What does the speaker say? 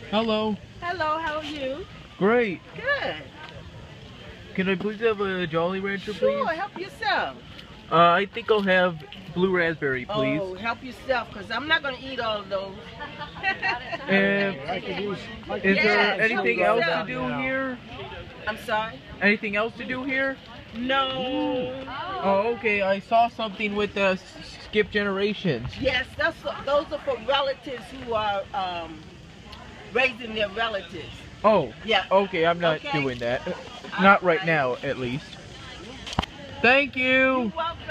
Hello. Hello, how are you? Great. Good. Can I please have a Jolly Rancher, please? Sure, help yourself. I think I'll have blue raspberry, please. Oh, help yourself, because I'm not going to eat all of those. And is there anything else to yourself. do here? I'm sorry? Anything else to do here? No. Oh, okay. I saw something with skip generations. Yes, those are for relatives who are raising their relatives. Oh. Yeah. Okay, I'm not Okay. doing that. Not right now, at least. Thank you. You're welcome.